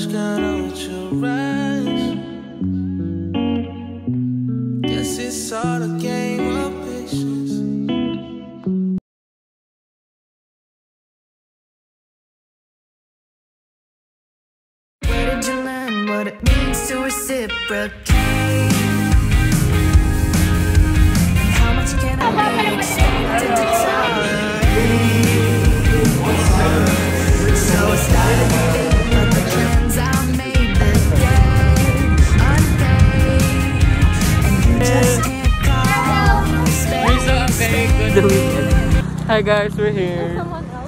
much got on with your eyes. Guess it's all a game of patience. Where did you learn what it means to reciprocate? And how much can I be expected to tolerate? So I started to think about the plans I made that day unpaid, and you just can't call space. Hi guys, we're here.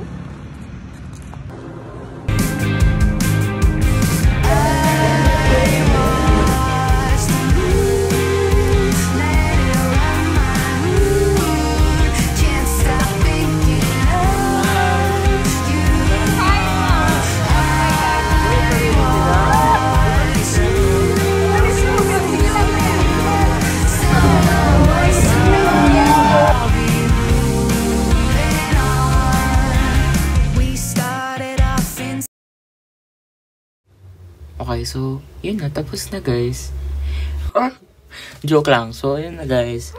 Okay, so, yun na. Tapos na, guys. Joke lang. So, yun na, guys.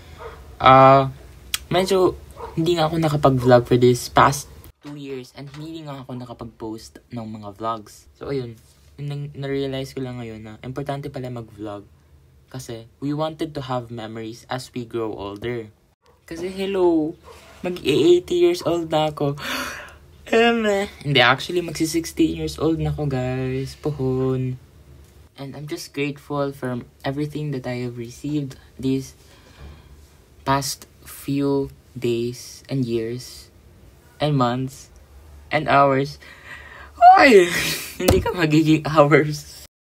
Medyo, hindi nga ako nakapag-vlog for this past 2 years. And hindi nga ako nakapag-post ng mga vlogs. So, ayun. Na-realize ko lang ngayon na importante pala mag-vlog. Kasi, we wanted to have memories as we grow older. Kasi, hello, mag-80 years old na ako. Hindi, actually, magsi-16 years old na ako, guys. Pohon. And I'm just grateful for everything that I have received these past few days and years and months and hours. Ay! Hindi ka magiging hours.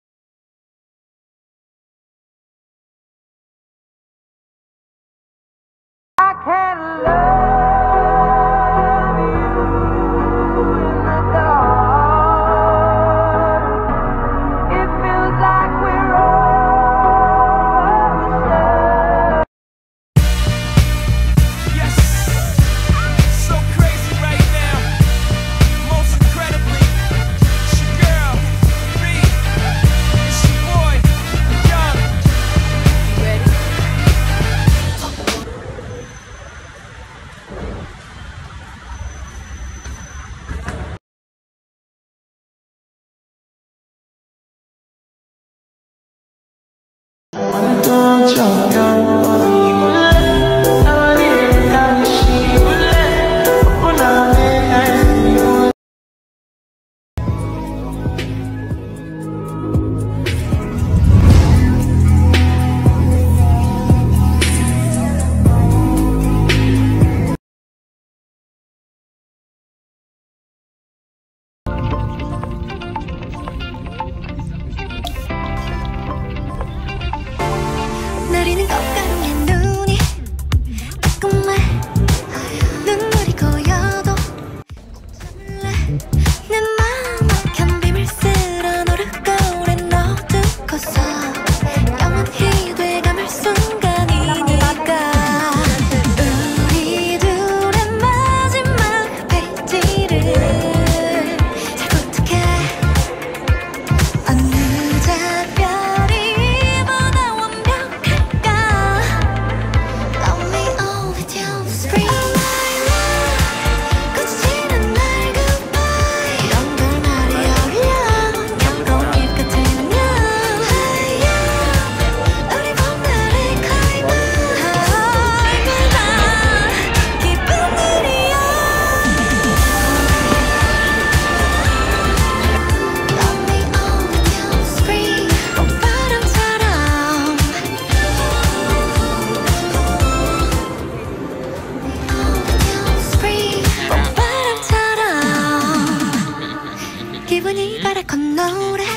I can't love. 기분이 바라건 노래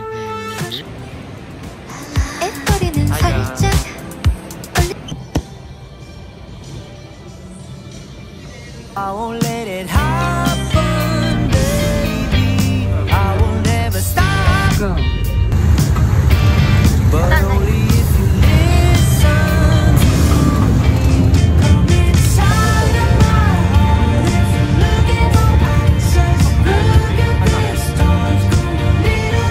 애거리는 살짝 I won't let it happen, baby. I will never stop. Go. But only if you listen to me. Come inside of my heart. If you look at my eyes, look at the stars. Come a little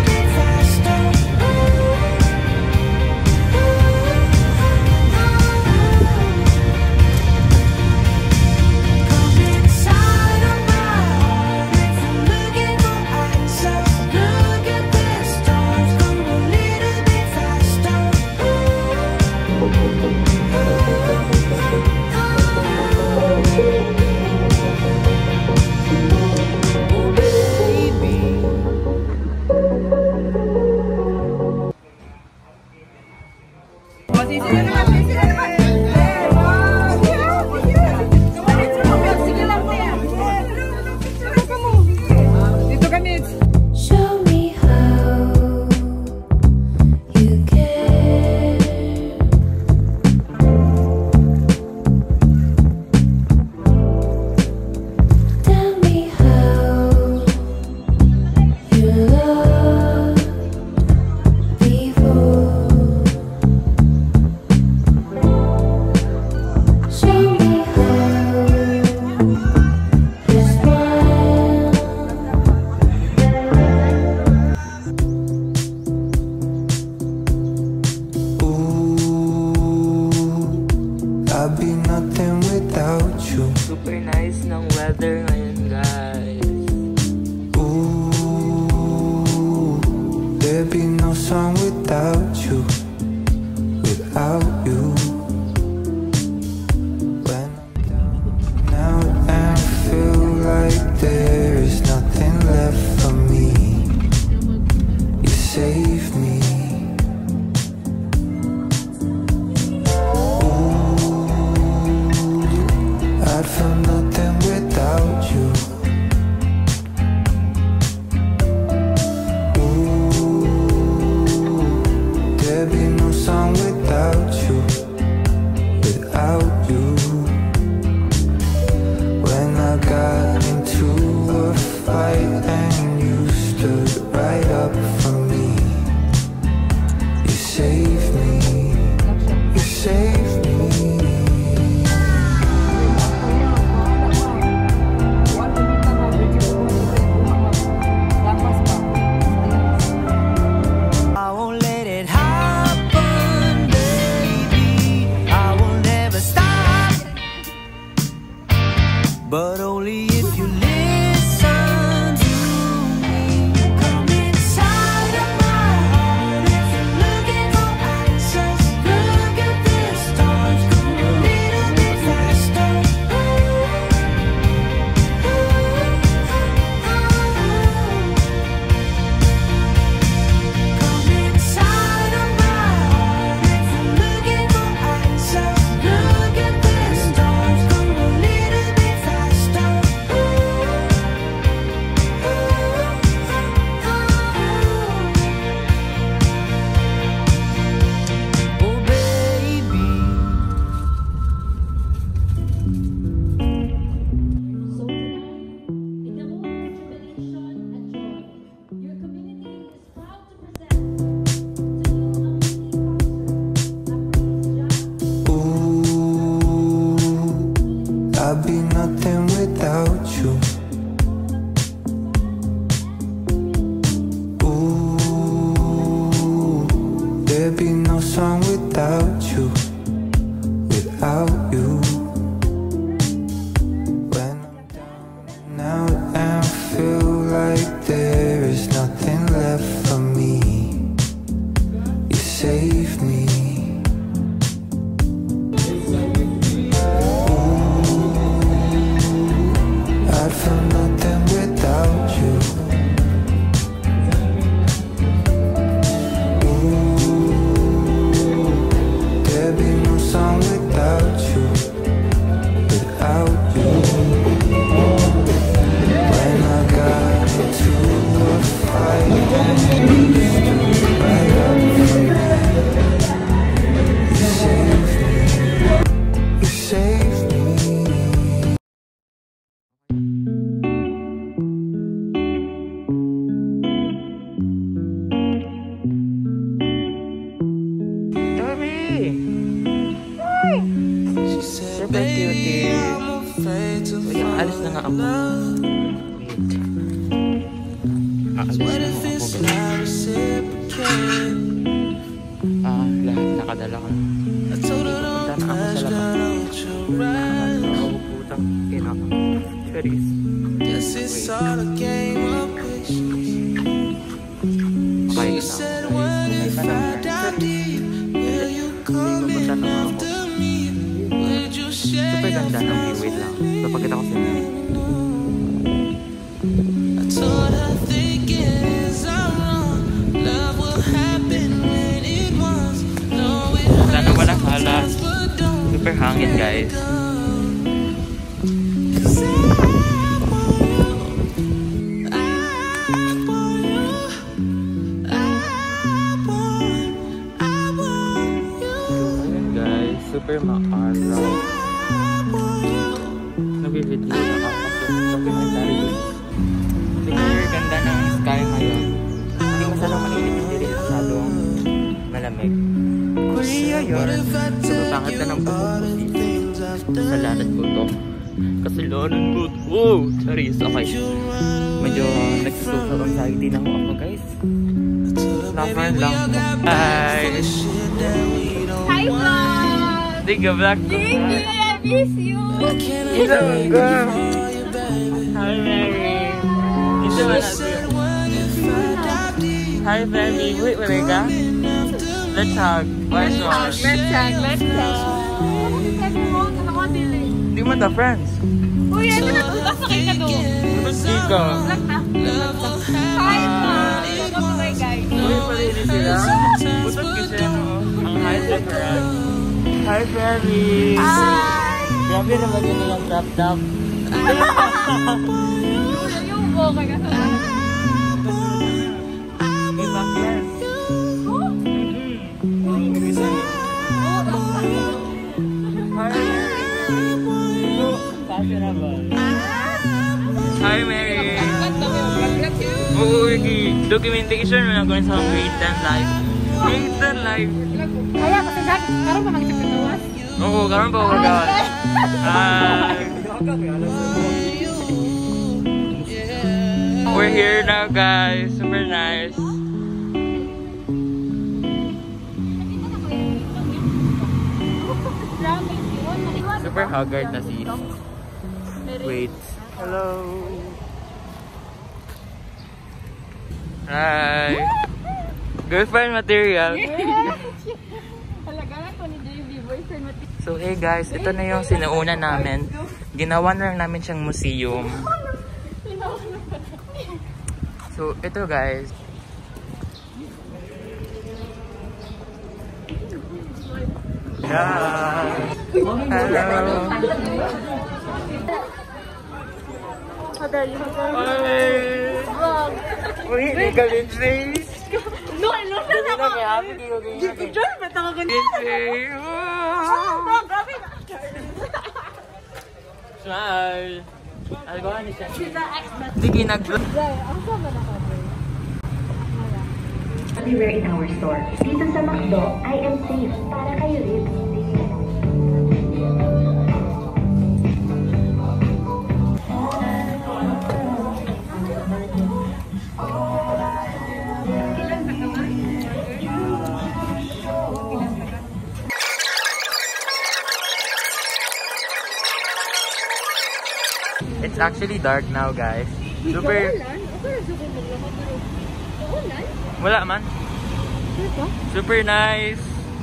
song without you, without you. When I'm down and out and feel like there is nothing left for me, you save me. Ooh, I'd feel nothing without you. There'd be no song without you, without you. When I got into a fight and you stood right up for me, you saved me, you saved me. I won't let it happen, baby. I will never stop, but only if you listen to me. Come inside of my heart if you're looking for answers. Look at the stars, go a little bit faster. Come inside of my heart if you're looking for answers. Look at the stars, go a little bit faster. Oh baby. So tonight, in the moment of jubilation and joy, your community is proud to present to you a mini concert, a praise jam. Ooh, I'd be nothing without you. Ooh, there'd be no song without you, without you. When I'm down and out and feel like there is nothing left for me, you save me. I'd feel nothing without you. Ooh, there'd be no song without you, without you. When I got into a fight and you stood right up for me, you saved me, you saved me. Sorry! She said, Super cute baby, eh. I'm afraid to Wait, alis na nga ako. love. Wait. Aalis What na if nga it's ako. not reciprocated? Lahat nakadala ka. I told her don't Punta na ako crash, sa girl, labas. don't you rush. Oh, putang ina. Charis. Guess it's all a game of patience. Okay, She said, what if I dive deep? Will you come Hindi in mo after me? Would you share super your ganda ng flaws view. Wait with lang. me? Papakita ko sa inyo. I told her thinking is I'm wrong. Love will happen when it wants. No, it Sana hurts walang halas. sometimes, but don't Super hangin, guys. go. 'Cause I want you. I want you. I want you. Ayan, guys. Super maaraw. Nag-video na ako kasi documentary yun. Tingnan yung ganda ng sky ngayon. Hindi masyadong mainit, hindi rin masyadong malamig. Korea yun. Nagpapangit na ng buhok ko dito. Kasalanan ko to. Kasalanan ko to. Wow! Charis, okay. Medyo nagsususo anxiety na ako guys. Lover lang. Hi! Hi vlog! Sige, vlog. Thank you, I miss you! Ito, girl. Hi, Mary. Ito, anak. Hi, baby. Wait, ka? Let's hug. Let's hug. Let's Hindi mo na friends. Uy, ito na ito. Basta kayo ka doon. Dito. Hi, ma. Bye, guys. Uy, pala hindi sila. Butot kasi ano. Ang hydrate ka. Hi, baby. Hi. Grabe naman yun nilang crop top. Yung boka ka sa Hi, Mary! Oo, documentation mo na kung sa grade 10 live. Grade 10 live! Kaya kasi dati, karoon pa mag-isip ka tawas? Oo, karoon pa ako gawin. Hi! We're here now, guys. Super nice. Super haggard na si... Wait. Hello. Hi. Girlfriend material. Talaga nga to ni JV, boyfriend material. So hey guys, ito na yung sinuuna namin. Ginawa na lang namin siyang museum. So ito guys. Yeah. Hello. Hadali. Vlog. Uy, hindi ka Lindsay. No, I love that ako. Happy John, ba't ako ganito? Lindsay. Grabe na. Smile. Algoan ni siya. She's an ex-best. Sige, nag-vlog. Jai, ang sama na ka, bro. Everywhere in our store. Dito sa McDo, I am safe. Para kayo rin. It's actually dark now, guys. Super. Wala man. Super nice.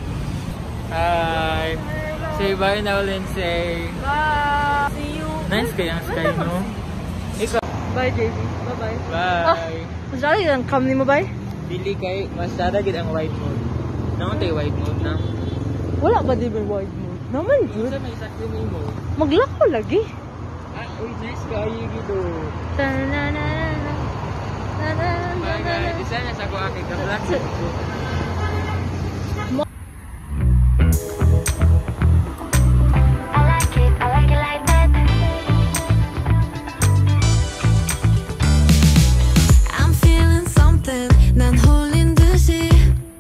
Hi. Say bye now, Lindsay. Bye. See you. Nice kayang sky, no? Ikaw. Bye, JV. Bye-bye. Bye. Masarap yung cam ni mo, bye? Dili kay mas gid ang white mode. Naman tayo white mode na. Wala ba di ba wide mode? Naman, Isa dude. may sakto mo mo. Mag-lock ko lagi. Uy, nice kayo gito. Ta-na-na-na. Bye guys. Isa na sa ko aking ka-vlog. I like it like that. I'm feeling something 난 홀린 듯이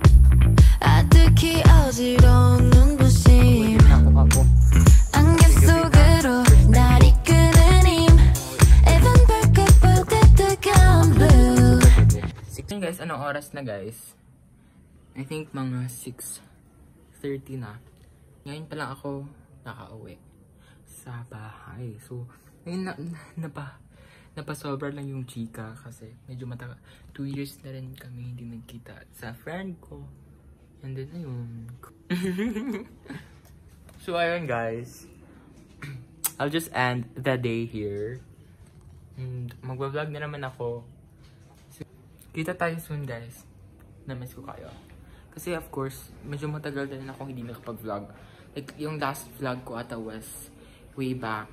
아득히 어지러운 부심 안개 속으로 날 이끄는 힘 even 발끝보다 뜨거운 blue. Guys, anong oras na guys? I think mga 6:30 na. Ngayon pa lang ako nakauwi sa bahay. So, ngayon napasobra lang yung chika kasi medyo 2 years na rin kami hindi nagkita sa friend ko. And then, ayun. So, ayun guys. I'll just end the day here. And magbablog na naman ako. Kita tayo soon guys. Na-miss ko kayo. Kasi of course, medyo matagal na rin akong hindi nakapag-vlog. Like, yung last vlog ko ata was way back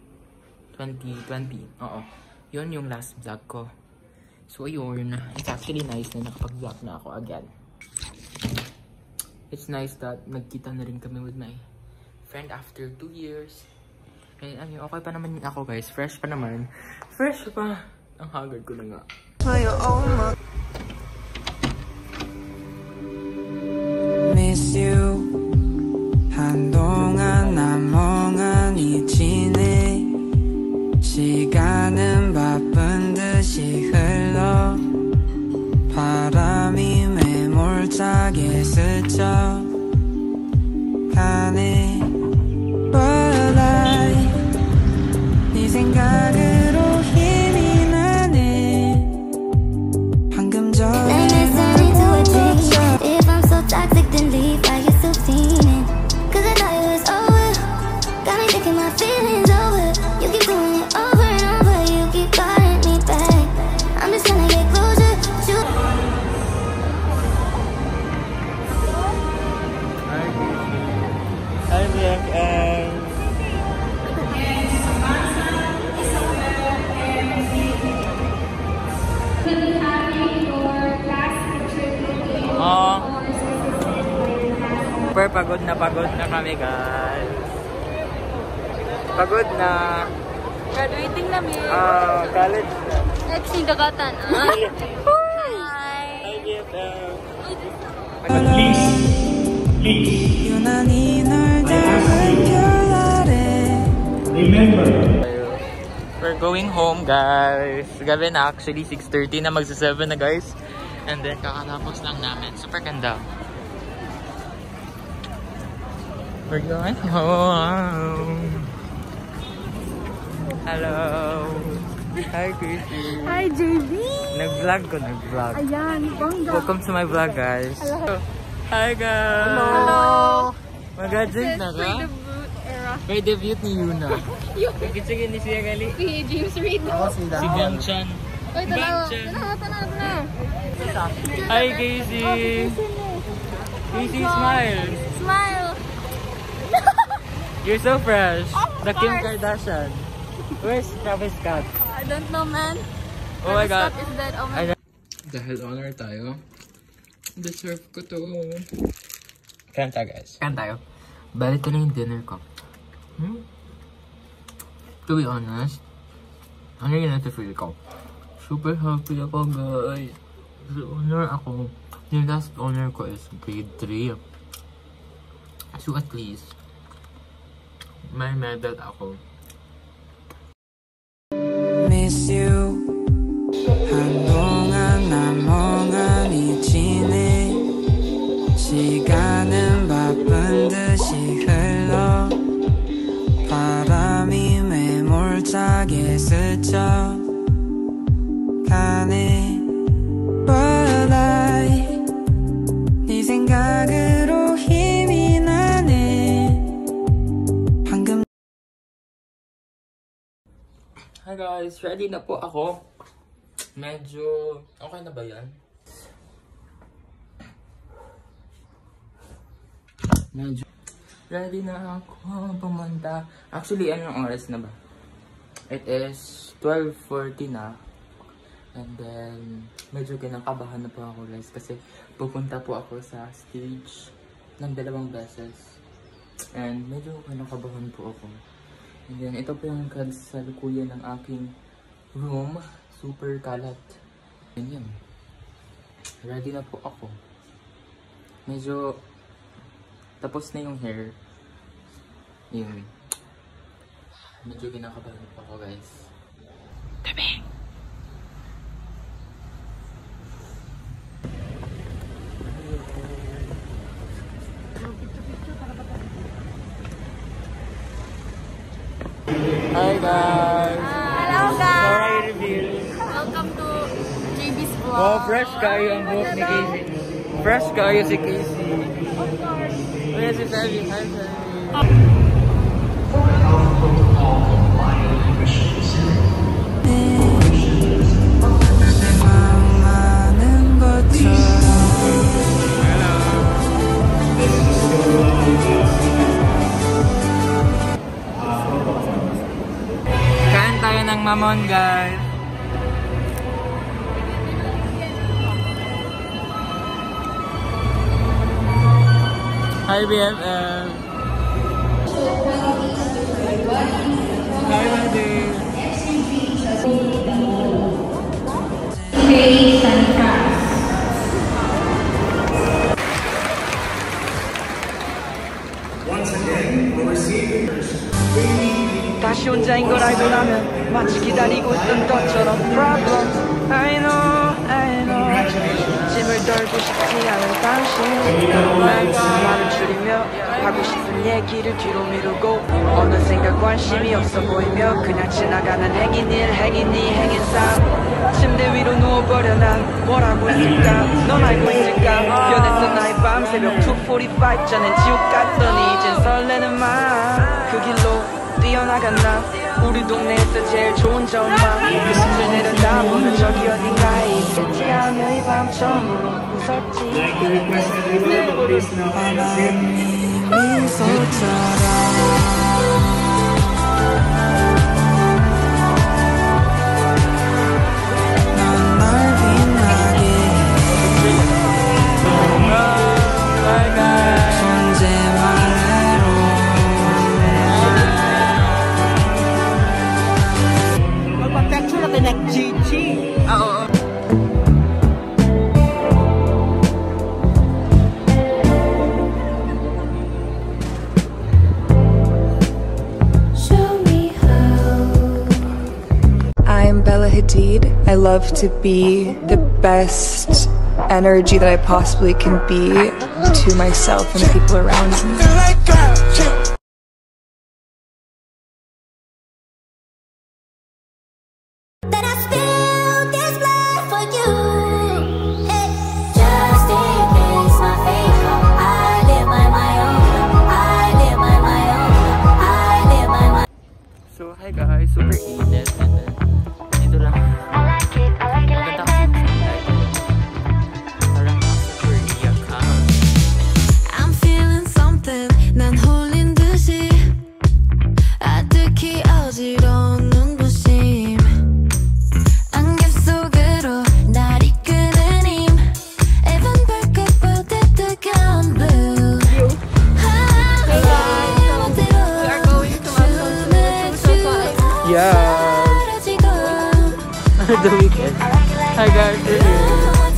2020. Oo. Yun yung last vlog ko. So ayun. It's actually nice na nakapag-vlog na ako again. It's nice that nagkita na rin kami with my friend after 2 years. And I mean, okay pa naman ako guys. Fresh pa naman. Fresh pa. Ang haggard ko na nga. Miss you 한동안 난 멍하니 지내 시간은 바쁜 듯이 흘러 바람이 매몰차게 스쳐 가네 But 네 생각으로 힘이 나네 방금 전에 Super pagod na kami, guys. Pagod na. Graduating na, Mir. College na. Let's see, dagatan. Hi! Hi, BFF. 유난히 널 닮은 별 아래 We're going home, guys. Gabi na, actually 6:30 na, magsa-7 na, guys. And then kakatapos lang namin. Super ganda. We're going home. Hello. Hi, Chrissy. Hi, JB! Nag-vlog. Ayan, bongga. Welcome to my vlog, guys. Hello. Hi, guys. Hello! Mag-adjunct na ka? Pre-debut era. May debut ni Yuna. Sige ni siya gali. Si James Reid. Si Ganchan. Uy, tanaw. Ganchan. Tanaw. Hi, Casey. Casey, smile. Smile! You're so fresh. Of The Kim course. Kardashian. Where's Travis Scott? I don't know, man. Oh my God. Scott is dead. Oh my God. Dahil honor tayo, deserve ko to. Kanta, guys. Kanta tayo. Bali ito na yung dinner ko. To be honest, ano yun natin feel ko? Super happy ako, guys. Honor ako. Yung last honor ko is grade 3. So at least, may medal ako. Miss you 한동안 난 멍하니 지내 시간은 바쁜 듯이 흘러 바람이 매몰차게 스쳐 가네 But 네 생각으로 힘이 나네 방금 Hi guys, ready na po ako. Medyo, okay na ba yan? Medyo, ready na ako pumunta. Actually, anong oras na ba? It is 12:40 na. And then, medyo kinakabahan na po ako, guys. Kasi pupunta po ako sa stage ng 2 beses. And medyo kinakabahan po ako. And then, ito po yung kasalukuyan ng aking room. Super kalat. And yun. Ready na po ako. Medyo tapos na yung hair. Yun. Medyo kinakabahan po ako, guys. Tabi! Hi guys! Hello, guys! Sorry reveal. Welcome to JB's vlog. Oh, fresh kayo ang buhok ni Casey. Fresh kayo si Casey. Of course. Oh, yes, si Selby. Hi, Selby. 많은 것처럼 Kain tayo ng mamon, guys. Hi, BFF. Hi, buddy. 다시 혼자인 걸 알고나면 마치 기다리고 있던 것처럼 Problem I know 짐을 덜고 싶지 않은 당신 말을 줄이며 하고 싶은 얘기를 뒤로 미루고 어느샌가 관심이 없어 보이며 그냥 지나가는 행인 일 행인 이 행인 삶 침대 위로 누워버려 난 뭘 알고 있을까 넌 알고 있을까 변했던 나의 밤 새벽 2:45 전엔 지옥 같더니 이젠 설레는 마음 그 길로 뛰어나갔나 우리 동네에서 제일 좋은 전망 그 숲을 내려다보면 저기 어딘가에 있겠지 하며 이 밤 처음으로 웃었지 바람이 미소처럼 존재 I love to be the best energy that I possibly can be to myself and the people around me. That I spill this blood for you. Just in case my fate come, I live by my own. I live by my own. I live by my. So, hi guys, super init. And then, dito lang. I like it like Ganda kasi yung sunlight. Parang nasa Korea ka. I'm feeling something. 난 홀린 듯이 아득히 어지러운 부심. 안개 속으로 날 이끄는 힘. Even 불빛보다 뜨거운 blue. Hey guys, so we are going to Yes! The weekend. Hi guys, we're here.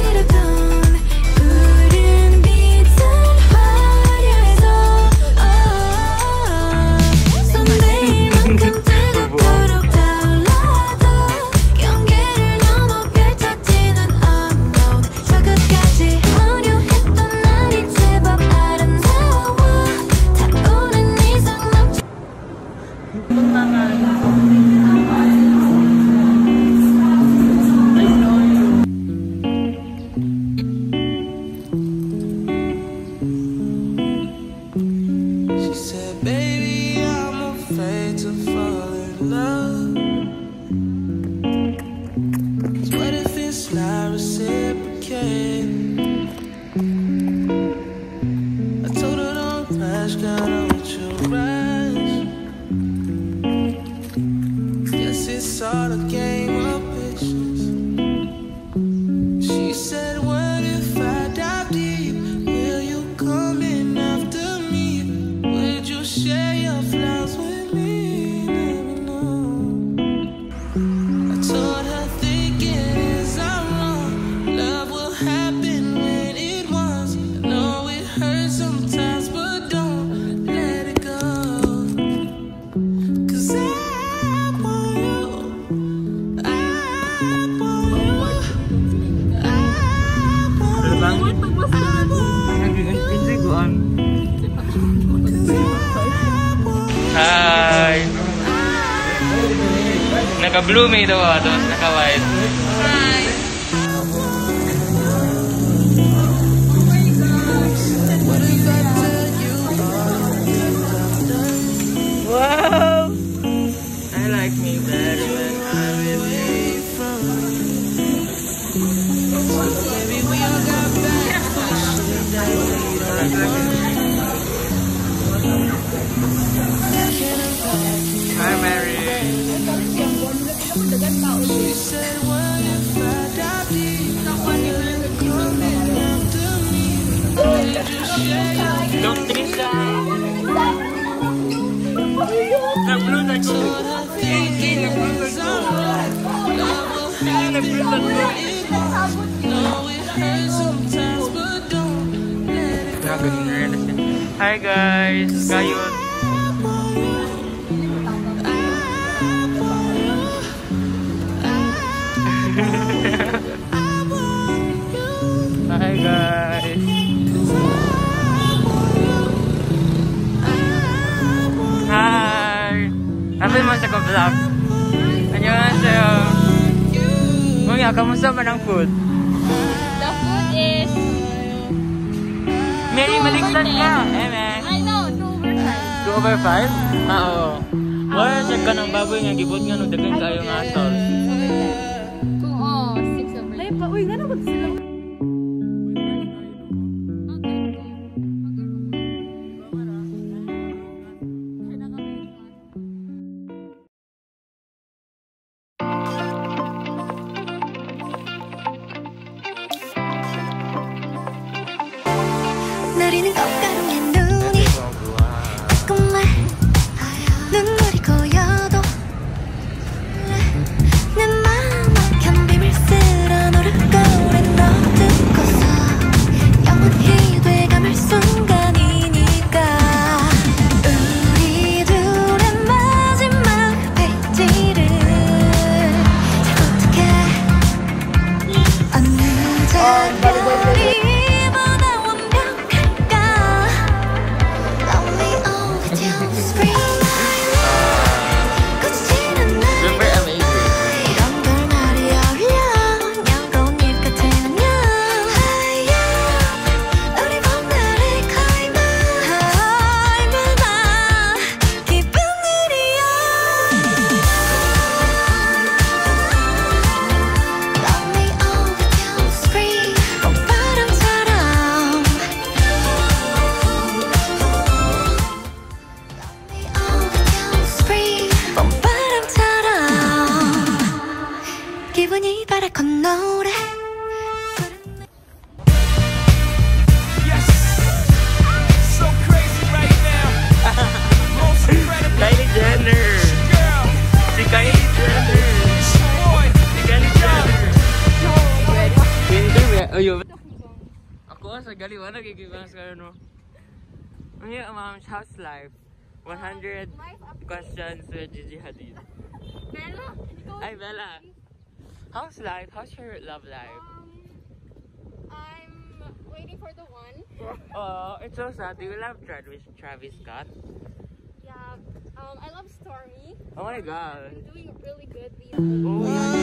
She said, baby, I'm afraid to fall in love. 'Cause what if it's not reciprocated? I told her don't rush, gotta let you rush. Guess it's all a game of patience. She said, what if I dive deep? Will you come in after me? Would you share your flaws with me? Let me know. I told her thinking is I'm wrong. Love will happen when it wants. I know it hurts sometimes, but don't let it go. 'Cause I want you. I want you. I want you. Hi! Naka-blue may daw ako, tapos naka-white. Wow! I like me better when I'm with you. Baby, we all got bad feelings that we don't Hi, Mary. She said, what if I dive deep? Come in after me. Would you share your Don't Trisha! Nag-blue na ko. thinking is I'm wrong? Love will happen when it wants. Know it hurts sometimes, but don't let it go. Hi guys! Gayon. Hi guys! Hi! Apil mo sa ko-vlog? Annyeonghaseyo! Kuya, kamusta man ang food? The food is, Mary, maligtan ka! Eme! I know, 2/5. 2/5? Ah, oo. Wala, check ka ng baboy nga, gibot nga, no, dagan kayo nga asol. Kung 6/5. Ay, uy, nga naman sila. 내리는 꽃가루에 눈이 자꾸만 눈물이 고여도 내 맘 막힌 비밀 쓸어 너를 꺼낸 너 듣고서 영원히 돼감을 순간이니까 우리 둘의 마지막 페이지를 잘 어떻게 기분이 바라건 노래 Kylie Jenner! Si Kylie Jenner! Si Kylie Jenner! Ayun. Ako sa galiwan nagigibang sa ano. Ang yung mom's house life. 100 questions with Gigi Hadid. Bella, Ay, Bella. How's life? How's your love life? I'm waiting for the one. Oh, it's so sad. Do you love Travis Scott? Yeah, I love Stormy. Oh my god. I'm doing really good these Oh,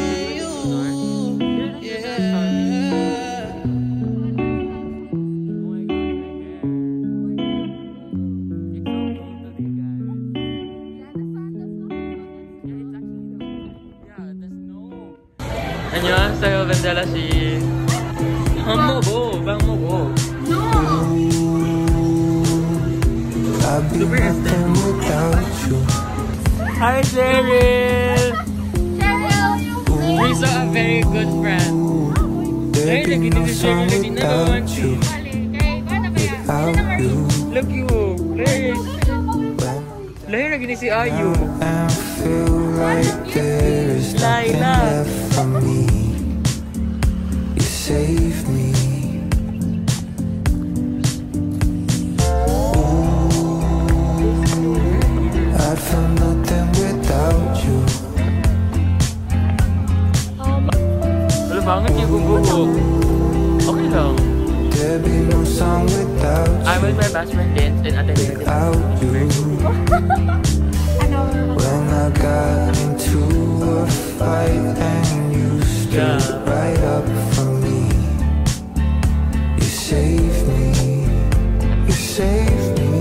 안녕하세요, 벤젤라 씨. 밥 먹어. I'd be nothing without you. Hi, Cheryl. We're so a very good friend. There'd be no song without you. Without you. Look you, Claire. Claire, lagi ni si Ayu. And feel like there's nothing left for me. You save me. I'd feel nothing without you. Wala banget yung gumbuho. Okay lang. There'd be no song without you. I with my best friend dance and attended Without you. When I got into a fight and you stood right up for me. You saved me. You saved me.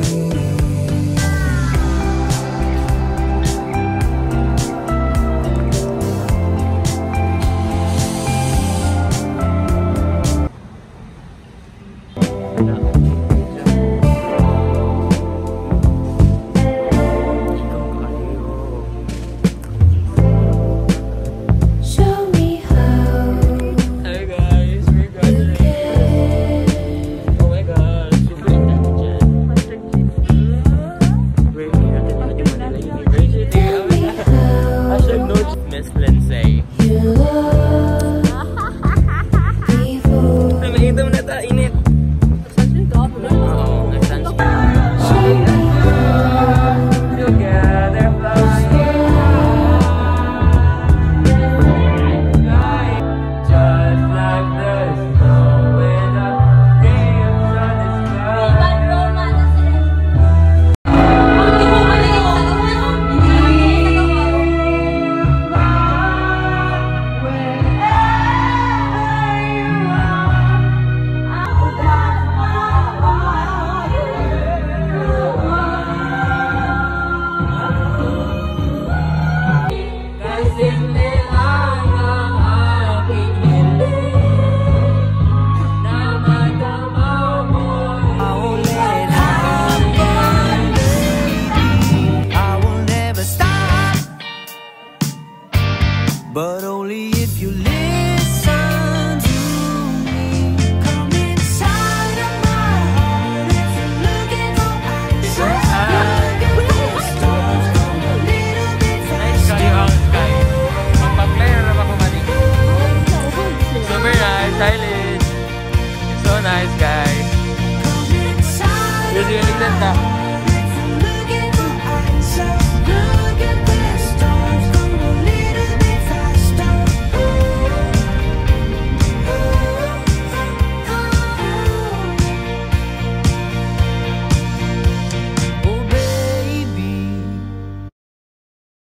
Show me how Hey guys, we're graduating. Oh my god, super intelligent. We're here at the Manila University. Oh my god. Hashtag notes, Miss Lindsay. you love before. Ay, makita mo na ta, init. Oo, nag-sunscreen. Show me Together flying. Just like the snow when the day of sun is gone. Kasing lilang ang aking hiling na madama mo. I won't let it happen. I will never stop, but only if you listen to me. Come inside of my heart if you're looking for answers. Look at the stars, come a little bit faster. Magpa-player na ba kumaling? Super nice, silent.